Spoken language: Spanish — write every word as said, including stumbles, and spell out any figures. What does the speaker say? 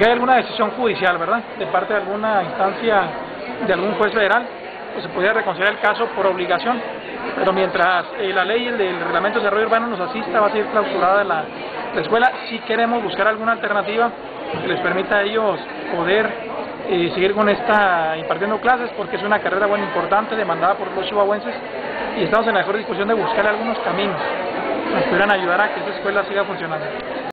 que hay alguna decisión judicial, ¿verdad?, de parte de alguna instancia, de algún juez federal, pues se podría reconsiderar el caso por obligación, pero mientras eh, la ley y el del reglamento de desarrollo urbano nos asista, va a seguir clausurada la, la escuela. Si queremos buscar alguna alternativa que les permita a ellos poder eh, seguir con esta, impartiendo clases, porque es una carrera buena, importante, demandada por los chihuahuenses, y estamos en la mejor disposición de buscar algunos caminos que nos pudieran ayudar a que esta escuela siga funcionando.